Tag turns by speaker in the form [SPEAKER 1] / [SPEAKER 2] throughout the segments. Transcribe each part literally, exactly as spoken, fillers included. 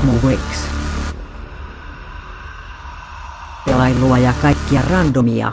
[SPEAKER 1] Movix. Pelailua ja kaikkia randomia.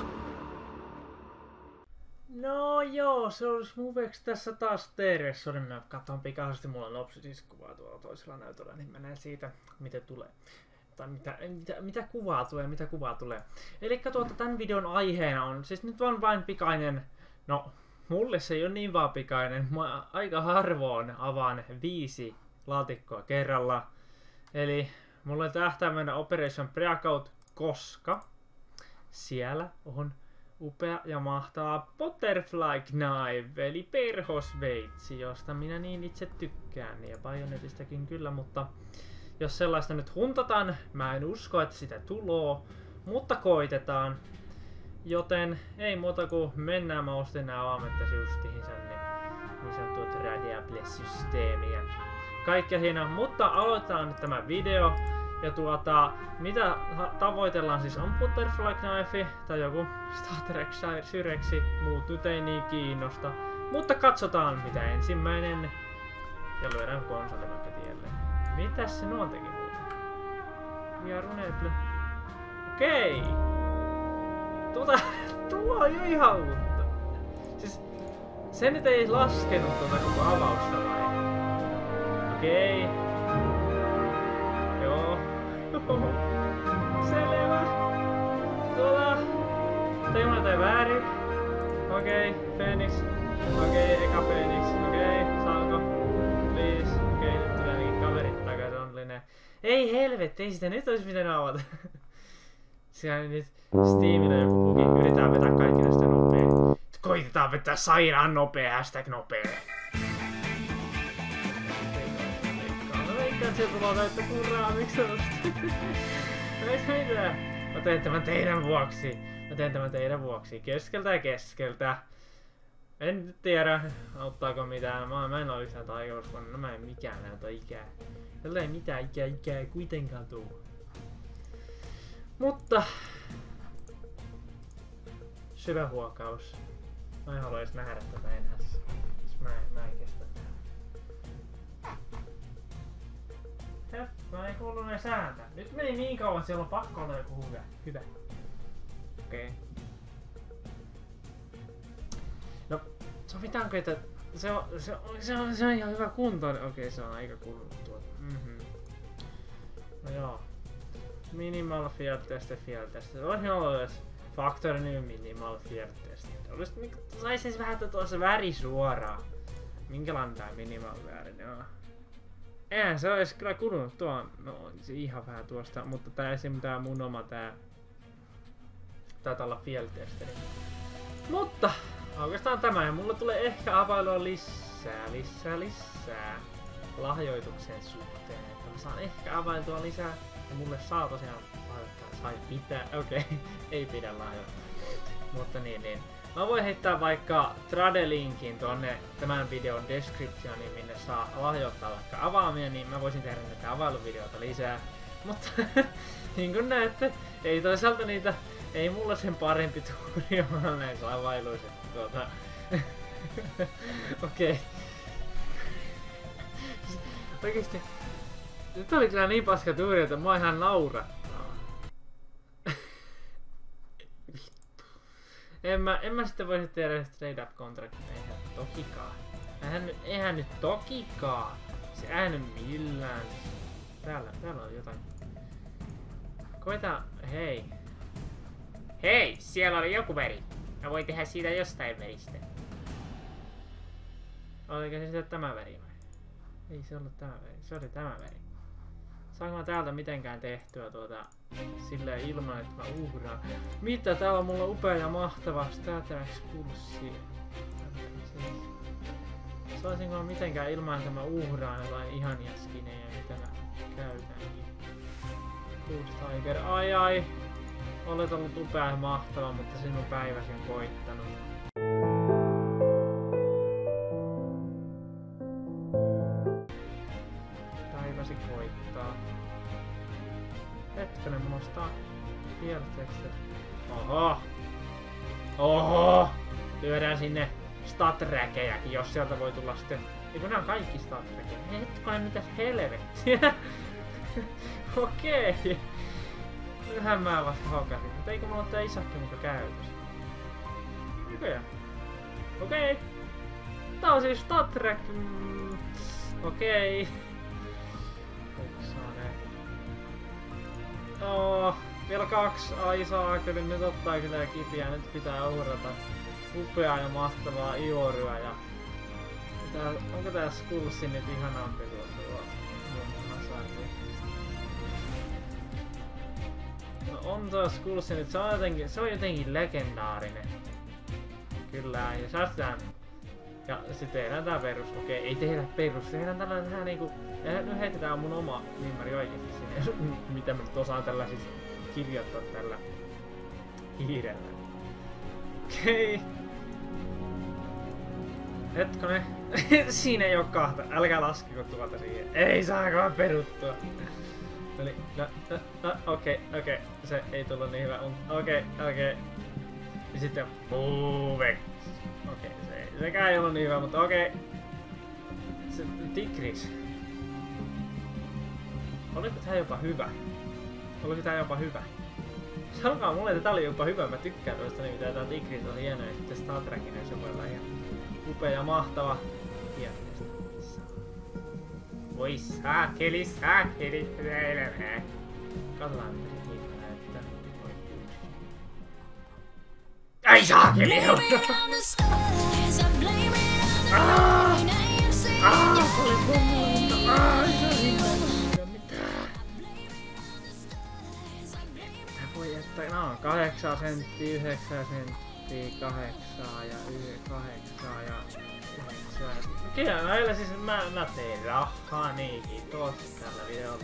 [SPEAKER 2] No joo, se olisi Movix tässä taas teerissä. Sori, mä katson pikaisesti, mulla on Opsys-kuvaa tuolla toisella näytöllä, niin mä näen siitä, miten tulee. Tai mitä, mitä, mitä kuvaa tulee, mitä kuvaa tulee. Elikkä tuota, tämän videon aiheena on, siis nyt vaan vain pikainen, no mulle se ei ole niin vaan pikainen, mä aika harvoin avaan viisi laatikkoa kerralla. Eli mulla on tähtäimenä Operation Breakout, koska siellä on upea ja mahtava Butterfly Knife, eli perhosveitsi, josta minä niin itse tykkään, ja Bayonetistakin kyllä, mutta jos sellaista nyt huntataan, mä en usko, että sitä tuloo, mutta koitetaan. Joten ei muuta kuin mennään, mä ostin nää avaimet tässä justiinsa, niin, niin se on tuo Radiable-systeemi ja kaikkea hienoa. Mutta aloitetaan nyt tämä video. Ja tuota, mitä tavoitellaan siis on Butterfly Knife tai joku Star Trek Syreksi, muut nyt ei niin kiinnosta. Mutta katsotaan mitä ensimmäinen. Ja lyödään konsoli vaikka tielle. Mitäs se nuo teki muuta? Ja Runeble. Okei! Tuota, tuo on jo ihan uutta. Siis, se nyt ei laskenut tuota koko avausta vai? Okei. Joo. Selvä. Tuota, teema tai väärin. Okei, Phoenix. Okei, eka Phoenix. Okei, saako? Please. Okei, nyt tulee ainakin kaverit takaisin onlinen. Ei helvetti, ei sitä nyt olisi pitänyt avata. Siellä nyt Steamilla joku bugi. Yritetään vetää kaikki näistä nopea. Koitetaan vetää sairaan nopea, hashtag nopea. Mä veikkaan, sieltä tulee täyttä kuraa, miksi sä ostit? Eikö mitään? Mä teen tämän teidän vuoksi. Mä teen tämän teidän vuoksi. Keskeltä ja keskeltä. En nyt tiedä, auttaako mitään. Mä, mä en oo yhtään taikauskoinen. No mä en mikään näytä ikää. Tällä ei mitään ikää ikää ei kuitenkaan tuu. Mutta syvä huokaus. Mä en halua edes nähdä tätä enää. Mä en, mä en kestä tätä. Hep, mä en kuullut näin sääntä. Nyt meni niin kauan, siellä on pakko olla joku hyvä. Hyvä. Okei. Okay. No, sovitaanko, että se on, se on, se on, se on ihan hyvä kuntoinen. Okei, okay, se on aika kulunut tuolta. Mm-hmm. No joo. Minimal field test, field test. Voisin olla edes factor new minimal field test. Sais siis vähän tuossa väri suoraan. Minkälainen tää minimal väri on? Eihän se olisi kyllä kulunut tuo. No se ihan vähän tuosta, mutta tää esim. Tää mun oma tää. Taitaa olla field testeri. Mutta oikeastaan tämä ja mulla tulee ehkä availua lisää, lisää, lisää lahjoituksen suhteen. Että mä saan ehkä availtua lisää. Ja mulle saa tosiaan lahjoittaa, sai pitää, okei, okay. Ei pidä lahjoittaa. Mutta niin, niin. Mä voin heittää vaikka Trade-linkin tuonne tämän videon descriptioniin, minne saa lahjoittaa vaikka avaamia, niin mä voisin tehdä näitä availuvideoita lisää. Mutta niin kuin näette, ei toisaalta niitä, ei mulla sen parempi tuuri ole näissä availuissa. Tuota. Okei. Okay. Oikeesti. Nyt oli kyllä niin paska tuuri, että mua ihan naurattaa. en, mä, en mä sitten voisi tehdä straight up contract. Eihän tokikaan. Eihän, eihän nyt tokikaan. Se eihän nyt millään. Täällä, täällä on jotain. Koita, hei. Hei, siellä oli joku veri. Mä voin tehdä siitä jostain veristä. Oliko se sitten tämä veri vai? Ei se ollut tämä veri, se oli tämä veri. Saanko mä täältä mitenkään tehtyä tuota silleen ilman, että mä uhraan? Mitä? Täällä on mulla upea ja mahtava Statrax-kurssi. Saisinko mä mitenkään ilman, että mä uhraan jotain ihania skinejä, mitä mä käytänkin? Ghost Tiger, ai ai! Olet ollut upea ja mahtava, mutta sinun päiväsi on koittanut. Päiväsi koittaa. Hetkinen, mulla on Star... Field-teksti. Oho! Oho! Lyödään sinne staträkejäkin, jos sieltä voi tulla sitten... Eikö nää on kaikki staträkejä? Hetkinen, mitäs helvettiä? Okei. Nythän mä vasta haukasin. Mutta eikö mulla ole tää isakki muka käytössä? Näköjään. Okei. Tää on siis Star Trek. Mm. Okei. Oh, vielä kaksi. Ai saakeli, nyt ottaa kyllä kipiä. Nyt pitää uhrata upeaa ja mahtavaa Ioryä. Ja... Tää, onko tää Skullsi nyt ihanampi tuo tuo Hasardi? No on tuo Skullsi nyt, se on jotenkin, se on jotenkin legendaarinen. Kyllä, ja säästetään. Ja sitten tehdään tää perus. Okei, ei tehdä perus, tehdään tällainen vähän niinku... Ja nyt heitetään mun oma nimmari oikeesti sinne. Mitä mä nyt osaan tällä siis kirjoittaa tällä hiirellä. Okei. Okay. Hetkonen. Siinä ei oo kahta. Älkää laskeko tuolta siihen. Ei saakaan peruttua. Eli, no, no, no, okei, okay, okei. Okay. Se ei tullut niin hyvä. Okei, okay, okei. Okay. Ja sitten move. Okei, okay, se ei, sekään ei ollut niin hyvä, mutta okei. Okay. Se Tigris. Oliko tää jopa hyvä? Oliko tää jopa hyvä? Sanokaa mulle, että tää oli jopa hyvä. Mä tykkään toista niin mitä tää Tigris on hieno ja sitten Star Trekin se voi olla ihan upea ja mahtava. Hieno. Voi saakeli, saakeli. Katsotaan mitä se hieno näyttää. Ai saakeli! Aah! Aah! Se oli pommuutta! Aah! Se oli pommuutta! Mitä voi jättää? No, kahdeksan senttiä, yhdeksän senttiä, kahdeksan ja kahdeksan ja yhdeksän. Kyllä näillä siis mä, mä teen rahaa niin kiitos tällä videolla.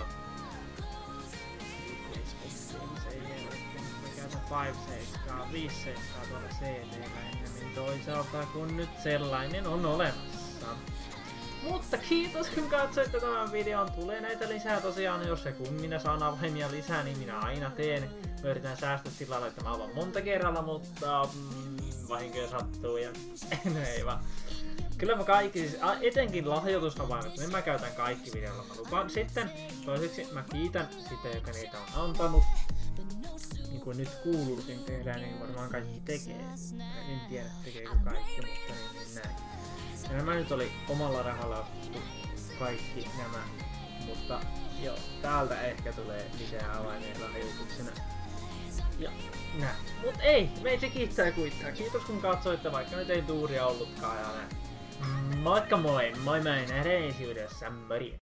[SPEAKER 2] viisi seitsemän, viisi seitsemän tuolla C D:llä ennemmin toisaalta, kun nyt sellainen on olemassa. Mutta kiitos kun katsoitte tämän videon. Tulee näitä lisää tosiaan, jos se kun minä saan avaimia lisää, niin minä aina teen. Mä yritän säästää sillä lailla, että mä avaan monta kerralla, mutta mm, vahinkoja sattuu ja no ei vaan. Kyllä mä kaikki, siis etenkin lahjoitusavaimet, niin mä käytän kaikki videolla, mä lupaan. Sitten toiseksi mä kiitän sitä, joka niitä on antanut. Niin kuin nyt kuuluukin tehdään, niin varmaan kaikki tekee. En tiedä tekeekö kaikki, mutta niin, niin näin. Ja nämä nyt oli omalla rahalla ostettu kaikki nämä. Mutta joo, täältä ehkä tulee lisää avaimia lahjoituksena. Ja näin. Mut ei, meitä kiittää kuittaa. Kiitos kun katsoitte, vaikka nyt ei tuuria ollutkaan ja näin. Moikka moi, moi moi nähdään ensi videossa, mori!